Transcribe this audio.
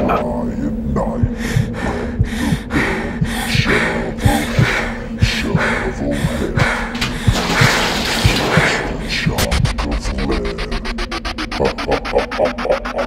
giant knife. Shovelhead, shovelhead. Just a chunk of lead. Ha ha ha ha ha ha.